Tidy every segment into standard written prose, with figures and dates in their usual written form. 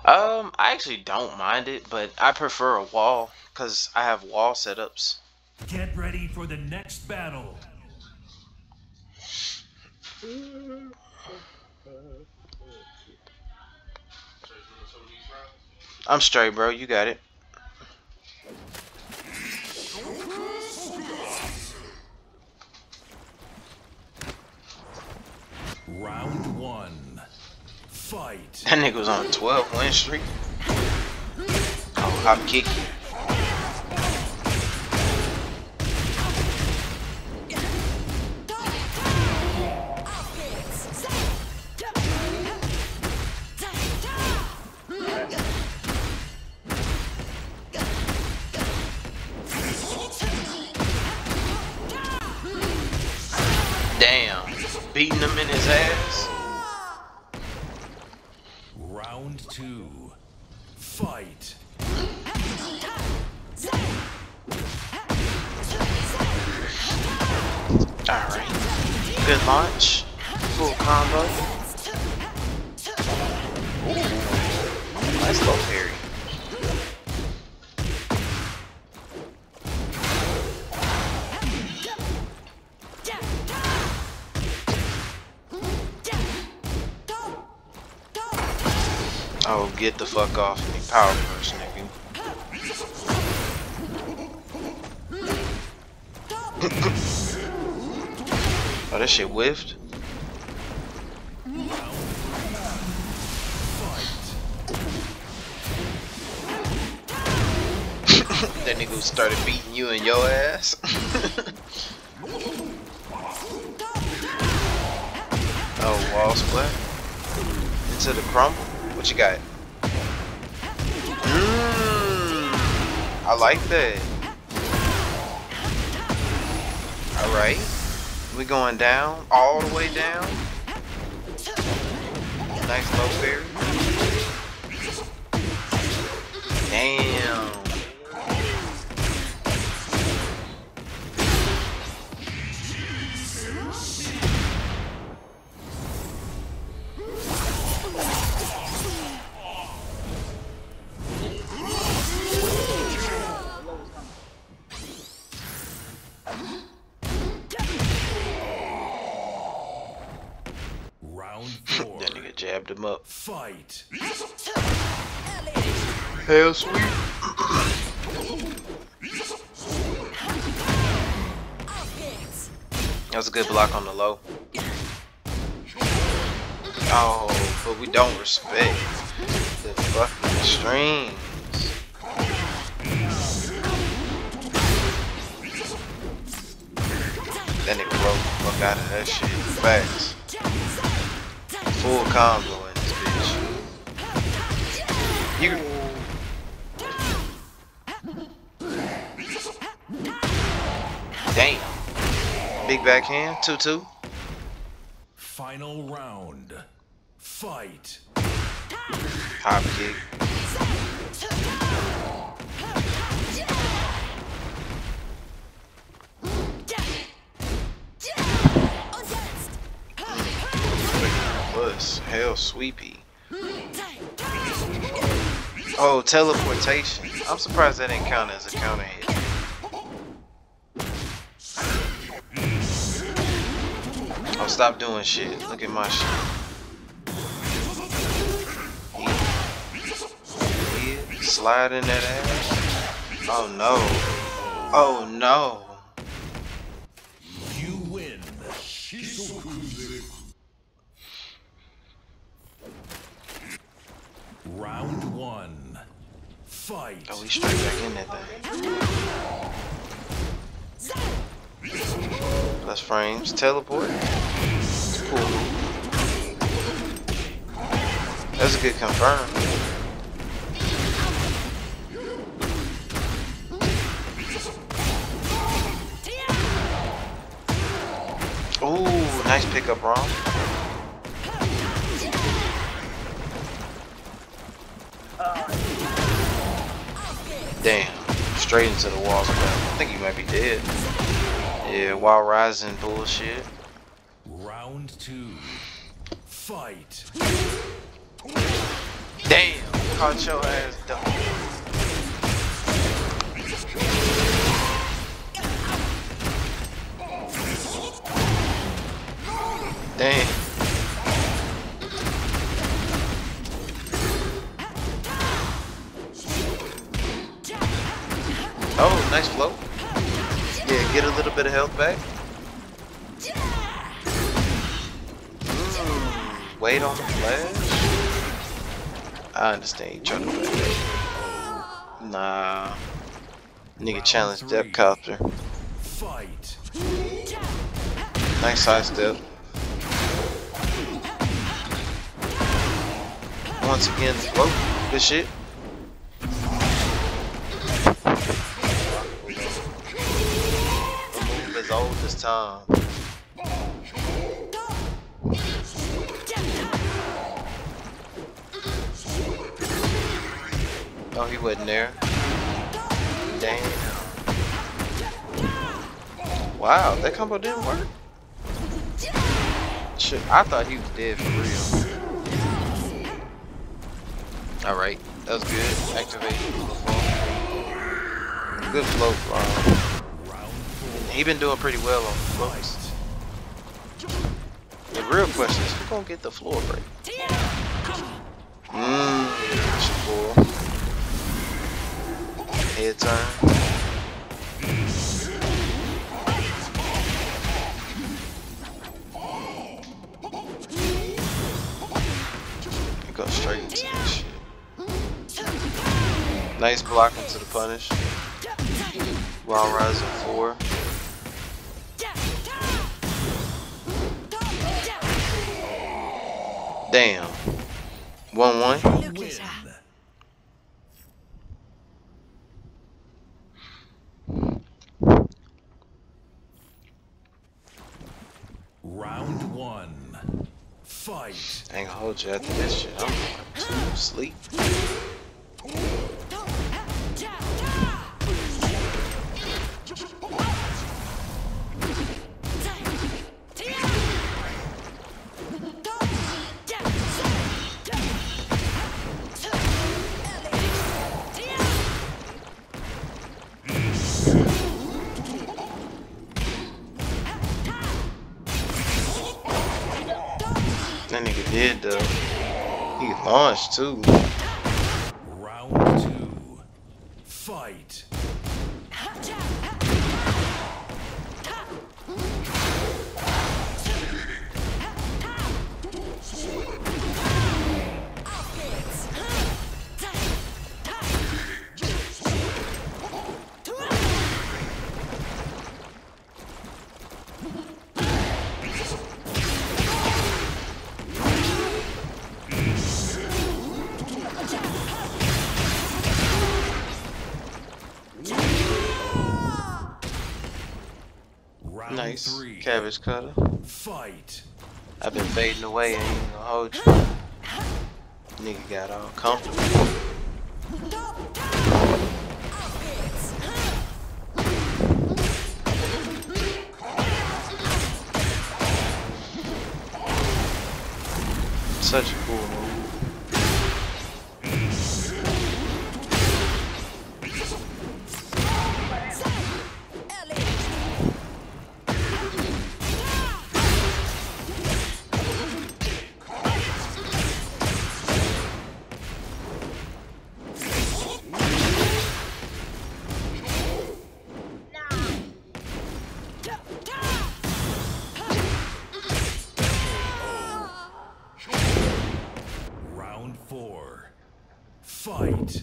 I actually don't mind it, but I prefer a wall because I have wall setups. Get ready for the next battle. I'm straight, bro. You got it. Round one. Fight. That nigga was on a 12 win streak. Oh, hop kick you. Damn, beating him in his ass. Round two. Fight. Alright. Good launch. Full combo. Ooh. Nice low parry. Oh, get the fuck off me. Power push, nigga. Oh, that shit whiffed. That nigga started beating you in your ass. Oh, wall split. Into the crumble. What you got? I like that. Alright. We going down. All the way down. Nice low parry. Damn. That nigga jabbed him up. Fight. Hell sweet. That was a good block on the low. Oh, but we don't respect the fucking strings. That nigga broke the fuck out of that shit fast. Full combo in this bitch. You. Damn. Big backhand. 2-2. Final round. Fight. Hop kick. Hell sweepy. Oh, teleportation. I'm surprised that didn't count as a counter hit. Oh, stop doing shit. Look at my shit. Yeah. Slide in that ass. Oh no. Oh no. You win. Round one. Fight. Oh, we straight back in that thing. Plus frames. Teleport. Cool. That's a good confirm. Ooh, nice pickup, Ron. Damn, straight into the walls. I think he might be dead. Yeah, while rising bullshit. Round two. Fight. Damn. caught your ass done. Damn. Oh, nice flow. Yeah, get a little bit of health back. Wait on the flash. I understand you trying to play that. Nah. Nigga challenge depth copter. Fight. Nice side step. Once again, whoa, good shit. The move is old this time. Oh, he wasn't there. Damn. Wow, that combo didn't work. Shit, I thought he was dead for real. Alright, that was good. Activate. Good flow. He been doing pretty well on the floats. The real question is, who's gonna get the floor break? Cool. Head turn. Go straight into this shit. Nice block into the punish. While rising 4. Damn. 1-1. Round 1. Fight. I ain't gonna hold you after this shit. I'm going to sleep. That nigga did though. He launched too. Round 2. Fight. Nice. 3. Cabbage cutter. Fight. I've been fading away, I ain't gonna hold you. Nigga got all comfortable. Such a cool move. Round 4. Fight.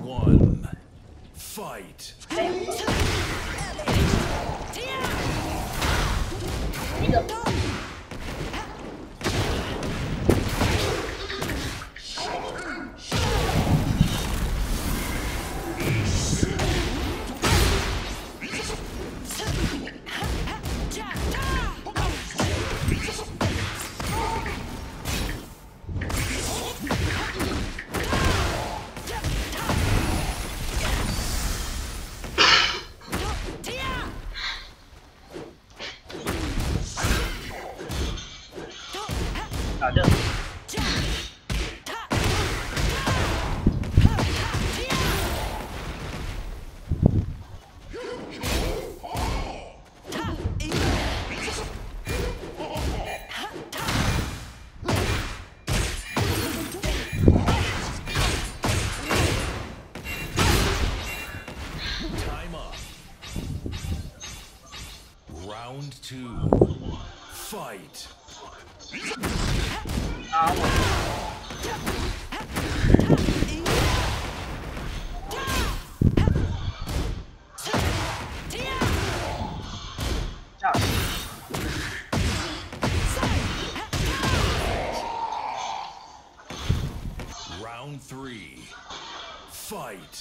one. Fight. Time up. Round two. Fight. Round three. Fight.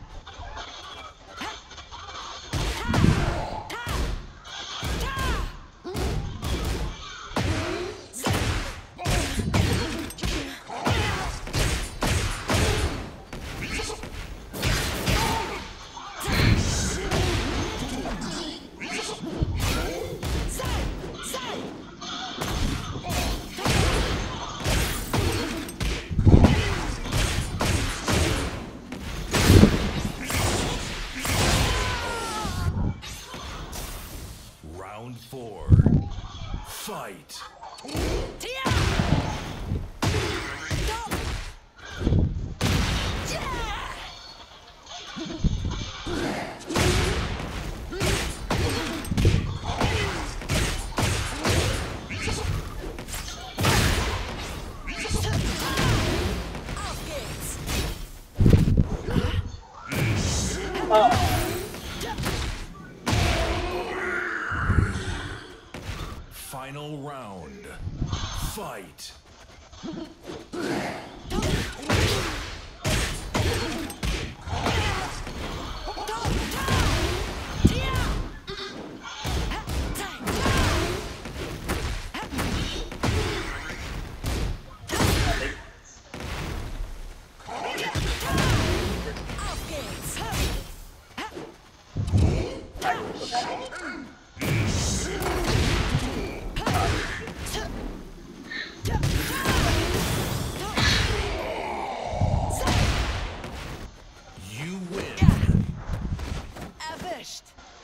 Round four. Fight. Final round. Fight. You win. Erwischt.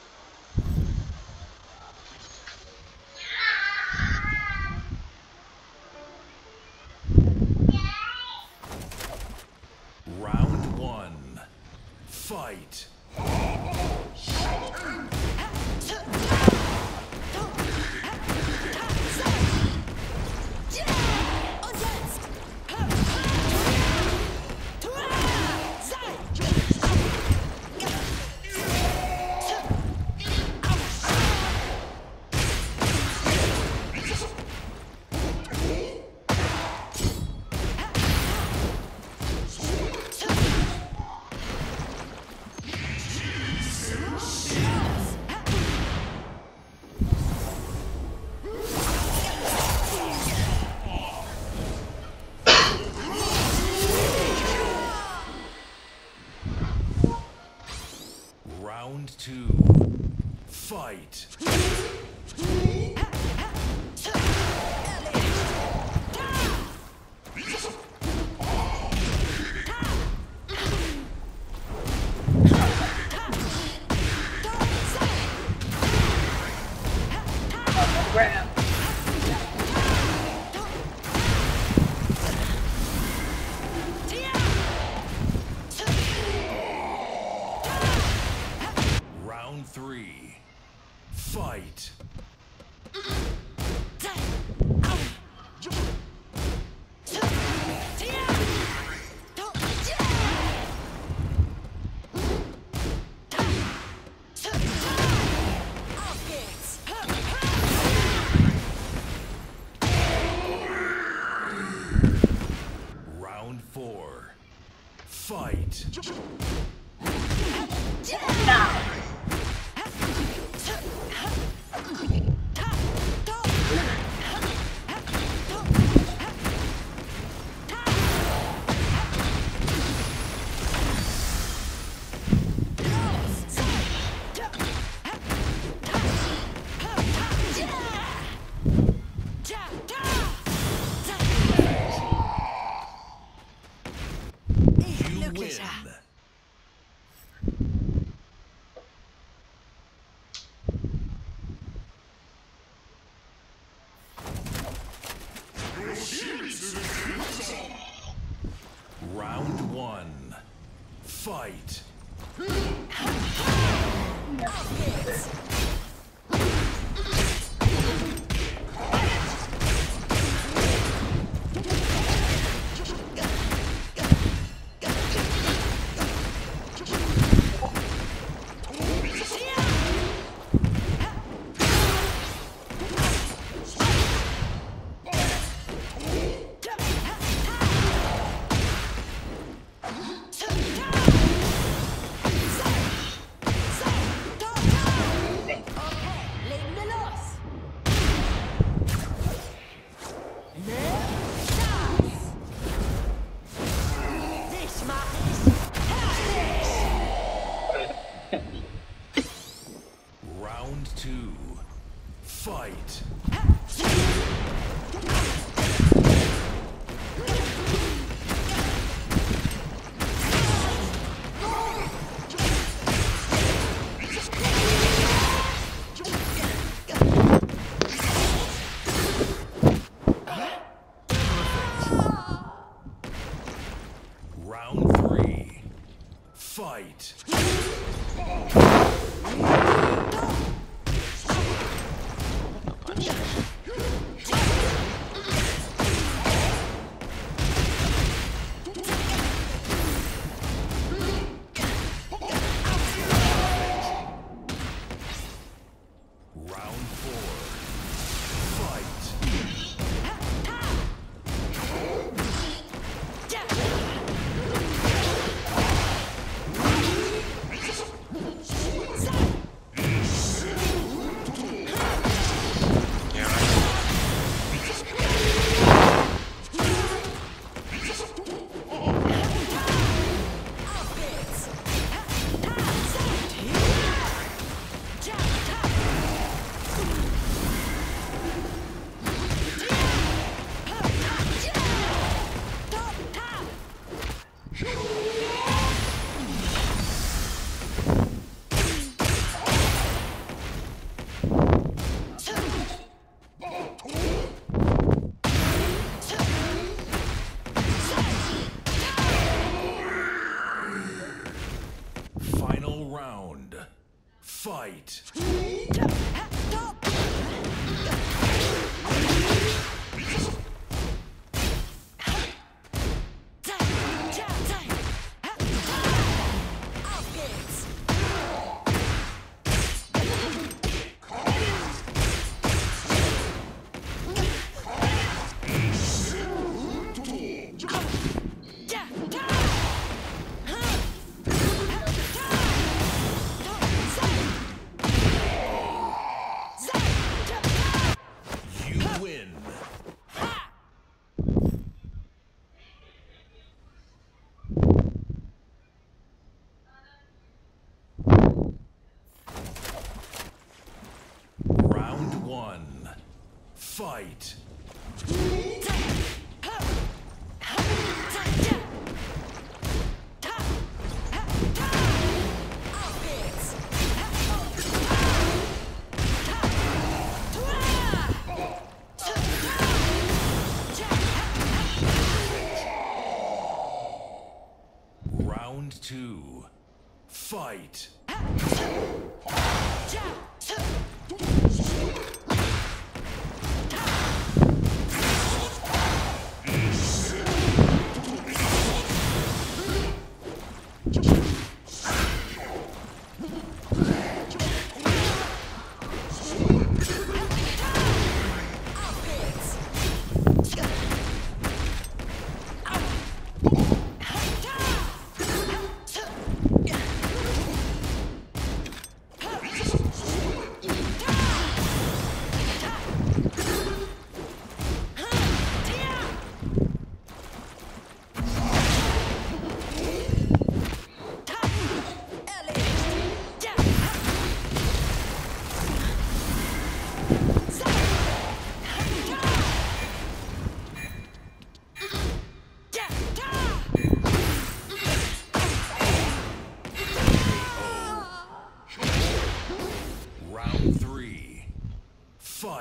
Round one. Fight. Und jetzt. Round two. Fight. Round three. Fight. Fight. You win. Round one. Fight. Round two. Fight. Round three. Fight. Round four. Fight. Final round. Fight. You win. Round one. Fight. Round two. Fight.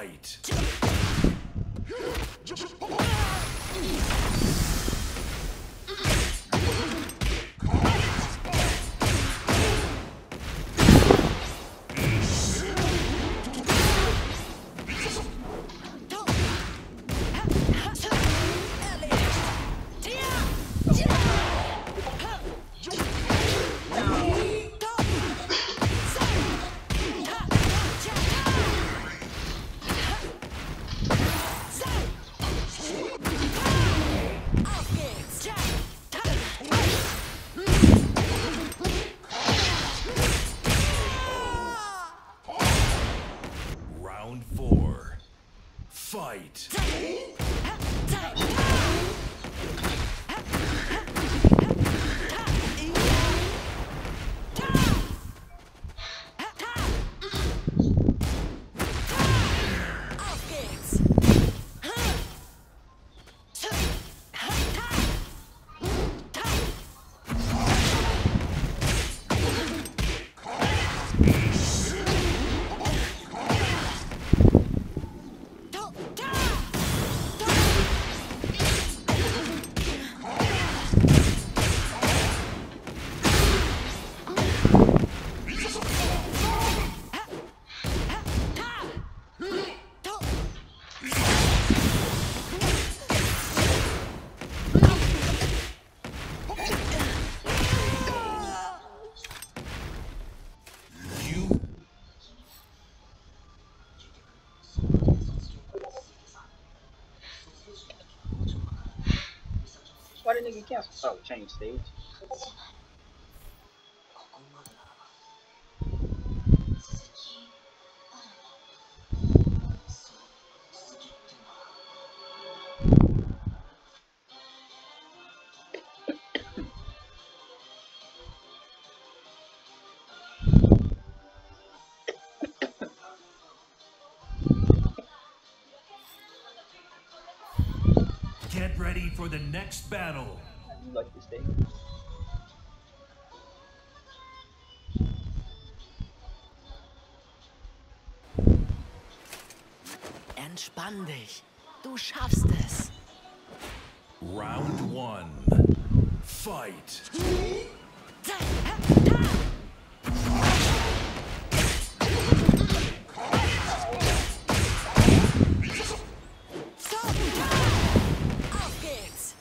Fight. Round 4. Fight. Why did nigga cancel? Oh, change stage. Get ready for the next battle. You like this stage? Entspann dich. Du schaffst es. Round 1. Fight. Auf geht's.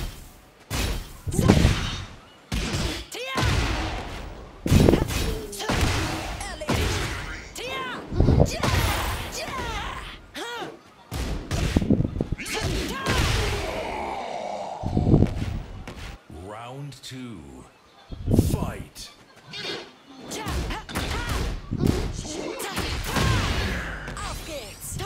Round 2. Fight. Auf geht's.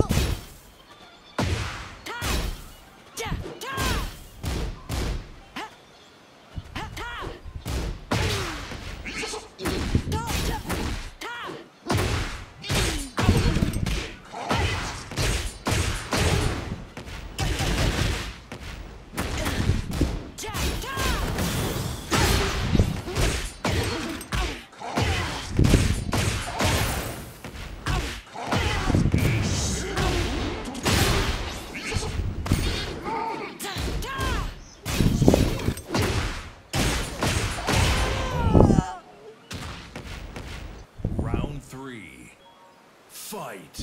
Round 3. Fight.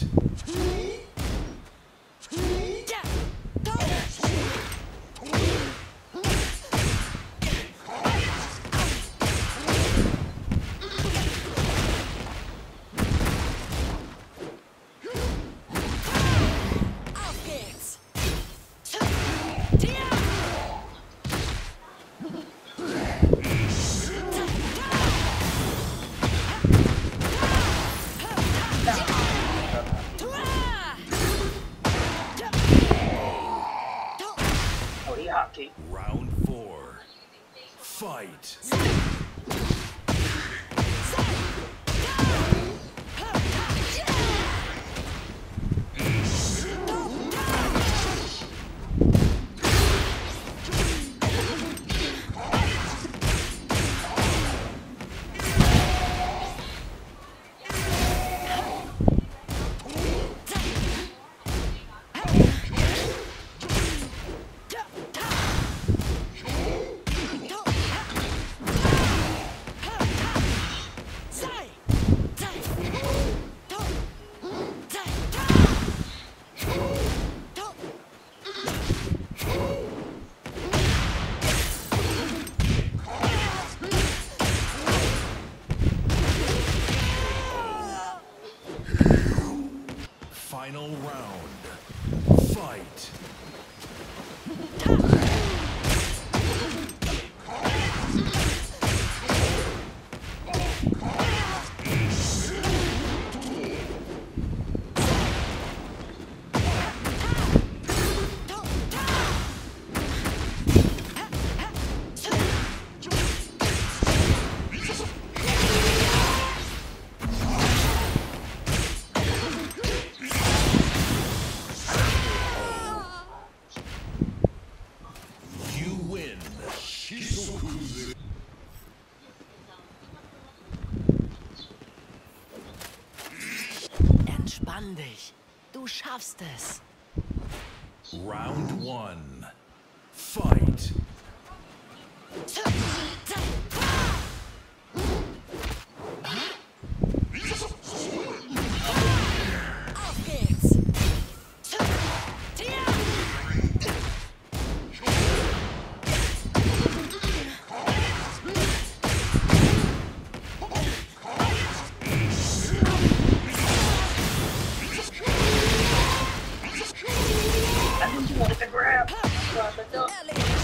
Auf geht's. Oh, he hotkey. Round 4. Fight. Entspann dich. Du schaffst es. Round 1. Fight. Auf geht's. I think you wanted to grab. Drop it up.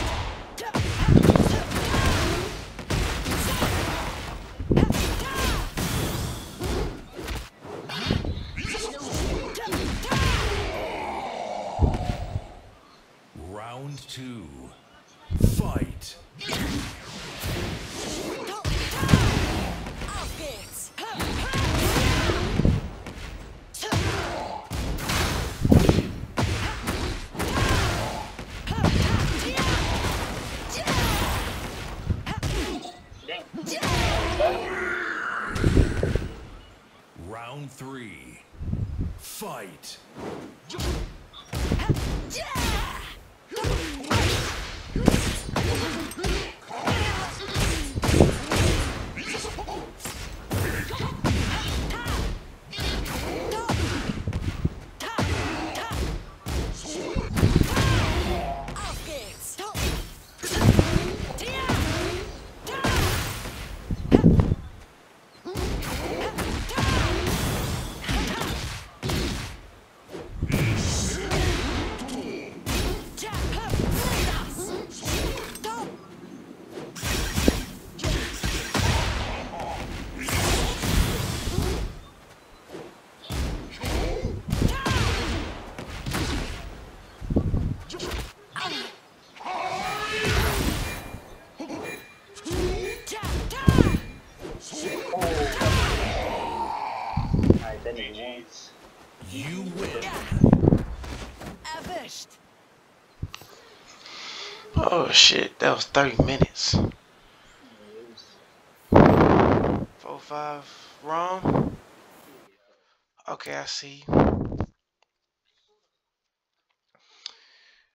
Round 2. Fight. Auf geht's. Round 3. Fight. Auf geht's. Alright, that nigga wins. You win. Erwischt. Oh shit, that was 30 minutes. 4-5 wrong. Okay, I see.